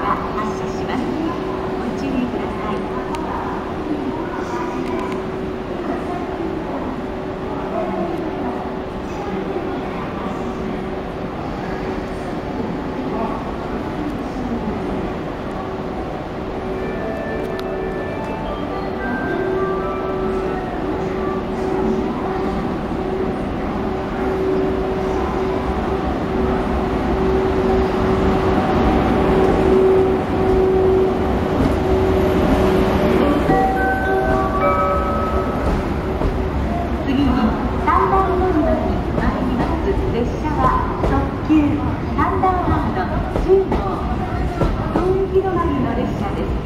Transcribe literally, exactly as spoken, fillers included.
が発車します。ご注意ください。列車は特急サンダーバードじゅう号、東駅止まりの列車です。